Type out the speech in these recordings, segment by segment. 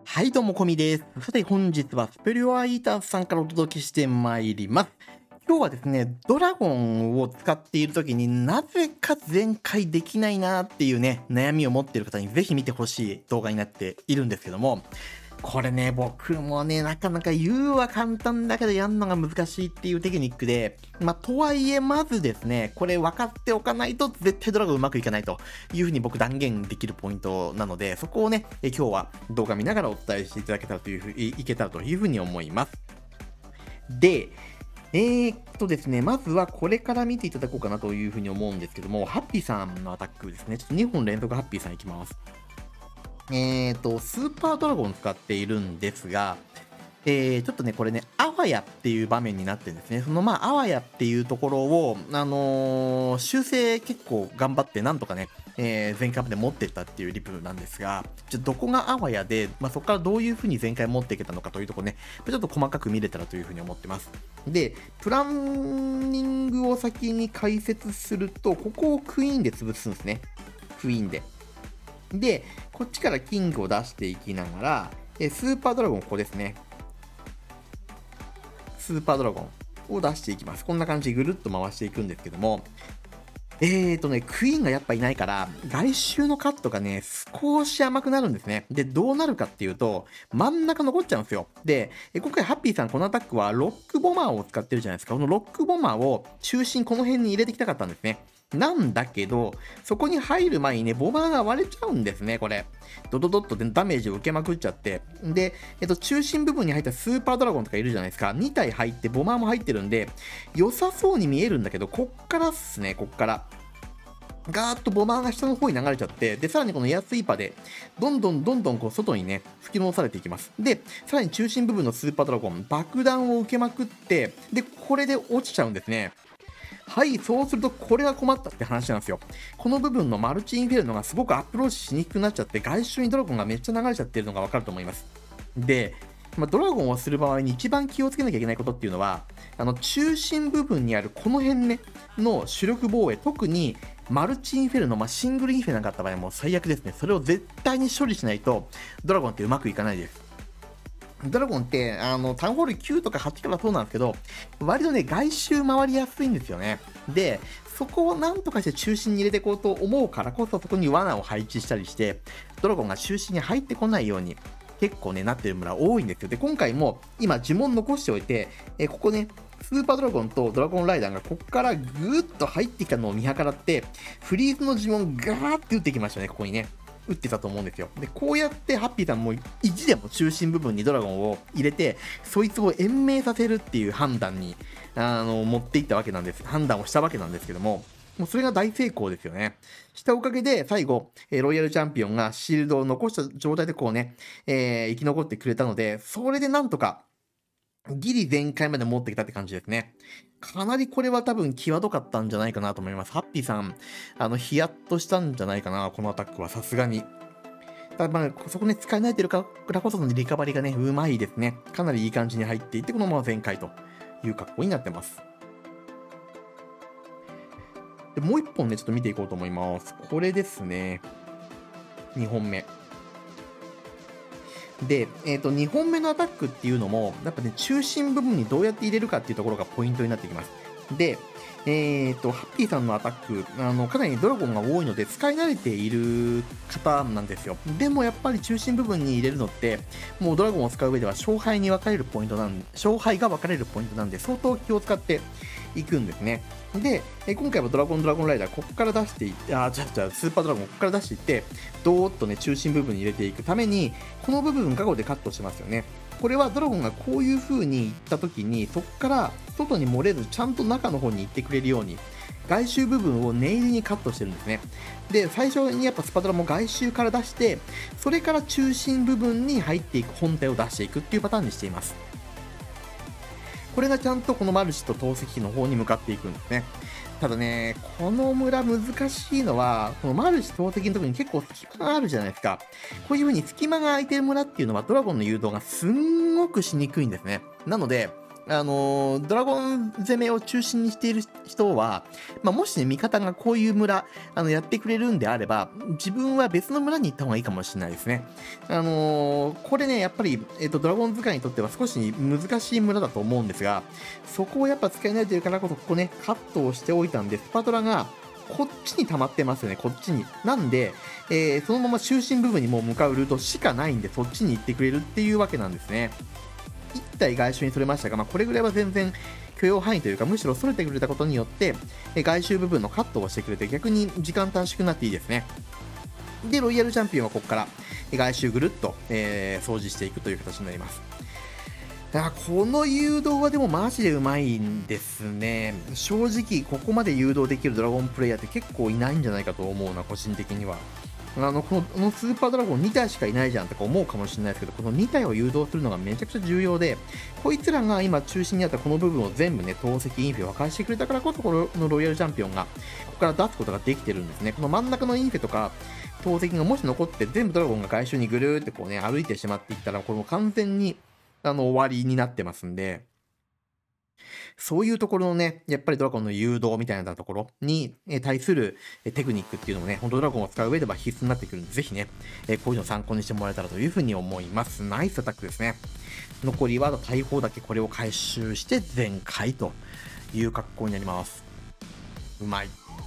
はい、どうも、こみです。さて、本日はスペリオアイーターズさんからお届けしてまいります。今日はですね、ドラゴンを使っている時になぜか全開できないなっていうね、悩みを持っている方にぜひ見てほしい動画になっているんですけども、これね、僕もね、なかなか言うは簡単だけどやるのが難しいっていうテクニックで、とはいえ、まずですね、これ分かっておかないと絶対ドラゴンうまくいかないというふうに僕断言できるポイントなので、そこをね、今日は動画見ながらお伝えしていただけたらというふういけたらというふうに思います。で、ですね、まずはこれから見ていただこうかなというふうに思うんですけども、ハッピーさんのアタックですね。ちょっと2本連続ハッピーさんいきます。スーパードラゴンを使っているんですが、ちょっとね、これね、あわやっていう場面になってるんですね。そのあわやっていうところを、修正結構頑張ってなんとかね、前回まで持ってったっていうリプなんですが、どこがあわやで、そこからどういう風に前回持っていけたのかというところね、ちょっと細かく見れたらという風に思ってます。で、プランニングを先に解説すると、ここをクイーンで潰すんですね。クイーンで。で、こっちからキングを出していきながら、スーパードラゴンここですね。スーパードラゴンを出していきます。こんな感じでぐるっと回していくんですけども、クイーンがやっぱいないから、外周のカットがね、少し甘くなるんですね。で、どうなるかっていうと、真ん中残っちゃうんですよ。で、今回ハッピーさんこのアタックはロックボマーを使ってるじゃないですか。このロックボマーを中心この辺に入れてきたかったんですね。なんだけど、そこに入る前にね、ボマーが割れちゃうんですね、これ。ドドドッとダメージを受けまくっちゃって。で、中心部分に入ったスーパードラゴンとかいるじゃないですか。2体入って、ボマーも入ってるんで、良さそうに見えるんだけど、こっからっすね、こっから。ガーッとボマーが下の方に流れちゃって、で、さらにこのエアスイーパーで、どんどんこう外にね、吹き戻されていきます。で、さらに中心部分のスーパードラゴン、爆弾を受けまくって、で、これで落ちちゃうんですね。はい、そうするとこれが困ったって話なんですよ。この部分のマルチインフェルノがすごくアプローチしにくくなっちゃって、外周にドラゴンがめっちゃ流れちゃってるのがわかると思います。で、ドラゴンをする場合に一番気をつけなきゃいけないことっていうのは、中心部分にあるこの辺ね、の主力防衛、特にマルチインフェルノ、シングルインフェルノがあった場合はもう最悪ですね。それを絶対に処理しないと、ドラゴンってうまくいかないです。ドラゴンって、タウンホール9とか8からそうなんですけど、割とね、外周回りやすいんですよね。で、そこをなんとかして中心に入れていこうと思うからこそ、そこに罠を配置したりして、ドラゴンが中心に入ってこないように、結構ね、なってる村多いんですよ。で、今回も、今呪文残しておいて、ここね、スーパードラゴンとドラゴンライダーがここからぐーっと入ってきたのを見計らって、フリーズの呪文ガーって打ってきましたね、ここにね。打ってたと思うんですよ。で、こうやってハッピーさんも意地でも中心部分にドラゴンを入れて、そいつを延命させるっていう判断に、持っていったわけなんです。判断をしたわけなんですけども、もうそれが大成功ですよね。したおかげで、最後、ロイヤルチャンピオンがシールドを残した状態でこうね、生き残ってくれたので、それでなんとか、ギリ全開まで持ってきたって感じですね。かなりこれは多分際どかったんじゃないかなと思います。ハッピーさん、ヒヤッとしたんじゃないかな、このアタックはさすがに。ただそこね、使い慣れてるからこそのリカバリがね、うまいですね。かなりいい感じに入っていって、このまま全開という格好になってます。でもう一本ね、ちょっと見ていこうと思います。これですね。2本目。で、2本目のアタックっていうのも、やっぱね、中心部分にどうやって入れるかっていうところがポイントになってきます。で、ハッピーさんのアタック、かなりドラゴンが多いので、使い慣れている方なんですよ。でもやっぱり中心部分に入れるのって、もうドラゴンを使う上では勝敗が分かれるポイントなんで、相当気を使っていくんですね。で、今回はドラゴンライダー、ここから出していって、スーパードラゴン、ここから出していって、どーっとね、中心部分に入れていくために、この部分、ガゴでカットしますよね。これはドラゴンがこういう風に行った時に、そこから外に漏れず、ちゃんと中の方に行ってくれるように、外周部分を念入りにカットしてるんですね。で、最初にやっぱスパドラも外周から出して、それから中心部分に入っていく本体を出していくっていうパターンにしています。これがちゃんとこのマルチと投石機の方に向かっていくんですね。ただね、この村難しいのは、このマルチ投石のところに結構隙間があるじゃないですか。こういう風に隙間が空いてる村っていうのはドラゴンの誘導がすんごくしにくいんですね。なので、 ドラゴン攻めを中心にしている人は、もしね、味方がこういう村、やってくれるんであれば、自分は別の村に行った方がいいかもしれないですね。これね、やっぱり、ドラゴン使いにとっては少し難しい村だと思うんですが、そこをやっぱ使い慣れてるからこそ、ここね、カットをしておいたんで、スパトラが、こっちに溜まってますよね、こっちに。なんで、そのまま中心部分にもう向かうルートしかないんで、そっちに行ってくれるっていうわけなんですね。1体外周にそれましたが、これぐらいは全然許容範囲というか、むしろそれてくれたことによって、外周部分のカットをしてくれて、逆に時間短縮になっていいですね。で、ロイヤルチャンピオンはここから外周ぐるっと、掃除していくという形になります。この誘導はでもマジでうまいんですね。正直、ここまで誘導できるドラゴンプレイヤーって結構いないんじゃないかと思うな、個人的には。このスーパードラゴン2体しかいないじゃんとか思うかもしれないですけど、この2体を誘導するのがめちゃくちゃ重要で、こいつらが今中心にあったこの部分を全部ね、投石インフェを破壊してくれたからこそ、このロイヤルチャンピオンが、ここから出すことができてるんですね。この真ん中のインフェとか、投石がもし残って、全部ドラゴンが外周にぐるーってこうね、歩いてしまっていったら、これも完全に、終わりになってますんで、そういうところのね、やっぱりドラゴンの誘導みたいなところに対するテクニックっていうのもね、本当ドラゴンを使う上では必須になってくるんで、ぜひね、こういうのを参考にしてもらえたらというふうに思います。ナイスアタックですね。残りは大砲だけこれを回収して全開という格好になります。うまい。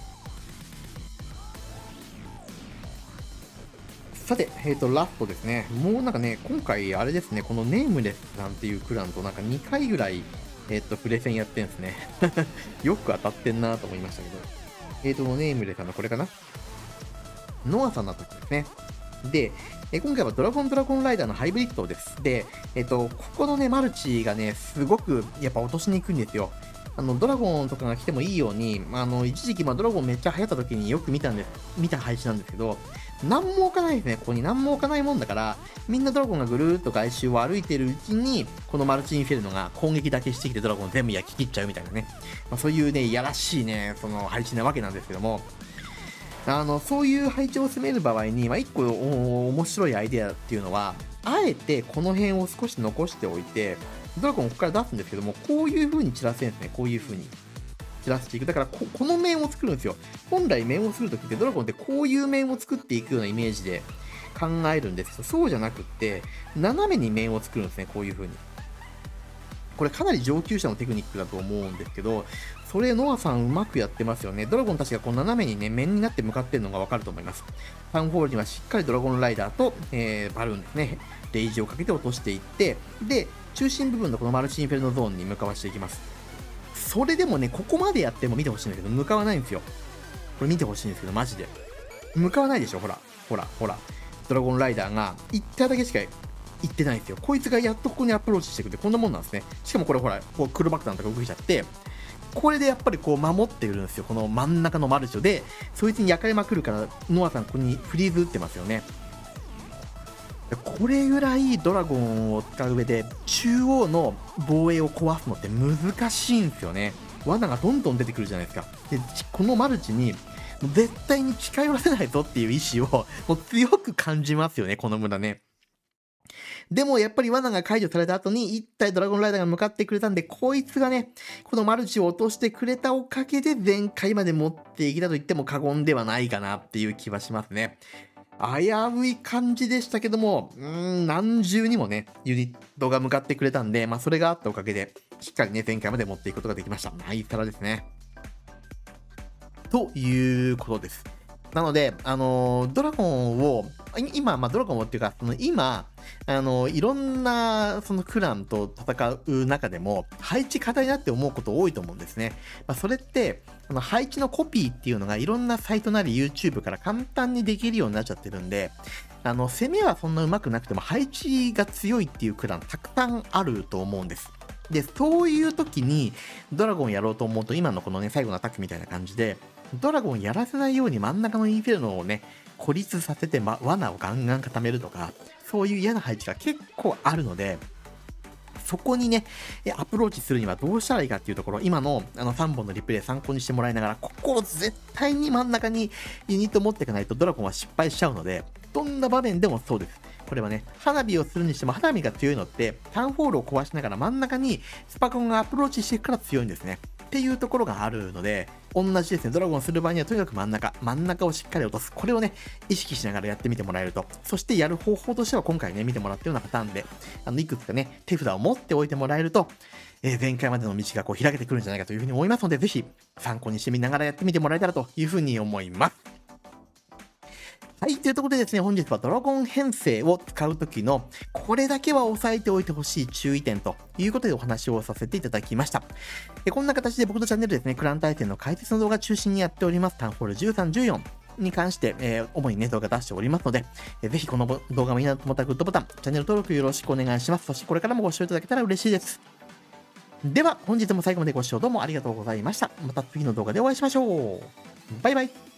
さて、ラストですね。もうなんかね、今回あれですね、このネームレスなんていうクランとなんか2回ぐらい、プレセンやってんですね。よく当たってんなと思いましたけど。ネームレスこれかなノアさんの時ですね。で、今回はドラゴンライダーのハイブリッドです。で、ここのね、マルチがね、すごくやっぱ落としにくいんですよ。ドラゴンとかが来てもいいように、一時期、ドラゴンめっちゃ流行った時によく見た配置なんですけど、何も置かないですね。ここに何も置かないもんだから、みんなドラゴンがぐるーっと外周を歩いてるうちに、このマルチインフェルノが攻撃だけしてきてドラゴン全部焼き切っちゃうみたいなね。そういうね、いやらしいね、その配置なわけなんですけども、そういう配置を進める場合に、一個面白いアイデアっていうのは、あえてこの辺を少し残しておいて、ドラゴンをここから出すんですけども、こういう風に散らせるんですね。こういう風に散らしていく。だからこの面を作るんですよ。本来面を作るときってドラゴンってこういう面を作っていくようなイメージで考えるんですけど、そうじゃなくって、斜めに面を作るんですね。こういう風に。これかなり上級者のテクニックだと思うんですけど、それノアさんうまくやってますよね。ドラゴンたちがこう斜めにね、面になって向かってるのがわかると思います。タウンホールにはしっかりドラゴンライダーと、バルーンですね。レイジをかけて落としていって、で、中心部分のこのマルチインフェルノゾーンに向かわしていきます。それでもね、ここまでやっても見てほしいんだけど、向かわないんですよ。これ見てほしいんですけど、マジで。向かわないでしょ、ほら。ドラゴンライダーが1体だけしか行ってないんですよ。こいつがやっとここにアプローチしてくれて、こんなもんなんですね。しかもこれほら、こう黒爆弾とか動いちゃって、これでやっぱりこう守ってるんですよ。この真ん中のマルチで、そいつに焼かれまくるから、ノアさんここにフリーズ打ってますよね。これぐらいドラゴンを使う上で中央の防衛を壊すのって難しいんですよね。罠がどんどん出てくるじゃないですか。で、このマルチに絶対に近寄らせないぞっていう意志をもう強く感じますよね、この村ね。でもやっぱり罠が解除された後に一体ドラゴンライダーが向かってくれたんで、こいつがね、このマルチを落としてくれたおかげで全開まで持っていけたと言っても過言ではないかなっていう気はしますね。危うい感じでしたけども、何重にもね、ユニットが向かってくれたんで、それがあったおかげで、しっかりね、前回まで持っていくことができました。ナイスサラですね。ということです。なので、ドラゴンを、今、ドラゴンをっていうか、今、いろんな、クランと戦う中でも、配置課題だって思うこと多いと思うんですね。それって、配置のコピーっていうのがいろんなサイトなり YouTube から簡単にできるようになっちゃってるんで、攻めはそんな上手くなくても配置が強いっていうクランたくさんあると思うんです。で、そういう時にドラゴンやろうと思うと、今のこのね、最後のアタックみたいな感じで、ドラゴンやらせないように真ん中のインフェルノをね、孤立させて、罠をガンガン固めるとか、そういう嫌な配置が結構あるので、そこにね、アプローチするにはどうしたらいいかっていうところ、今の3本のリプレイ参考にしてもらいながら、ここを絶対に真ん中にユニット持っていかないとドラゴンは失敗しちゃうので、どんな場面でもそうです。 これはね、花火をするにしても花火が強いのって、タウンホールを壊しながら真ん中にスパコンがアプローチしていくから強いんですね。っていうところがあるので、同じですね、ドラゴンする場合にはとにかく真ん中をしっかり落とす。これをね、意識しながらやってみてもらえると。そしてやる方法としては今回ね、見てもらったようなパターンで、いくつかね、手札を持っておいてもらえると、前回までの道がこう開けてくるんじゃないかというふうに思いますので、ぜひ参考にしてみながらやってみてもらえたらというふうに思います。はい、というところでですね、本日はドラゴン編成を使うときの、これだけは押さえておいてほしい注意点ということでお話をさせていただきました。こんな形で僕のチャンネルですね、クラン対戦の解説の動画中心にやっております。タウンホール13、14。に関して、主にね、動画出しておりますので、ぜひこの動画がいいなと思ったらグッドボタン、チャンネル登録よろしくお願いします。そしてこれからもご視聴いただけたら嬉しいです。では、本日も最後までご視聴どうもありがとうございました。また次の動画でお会いしましょう。バイバイ。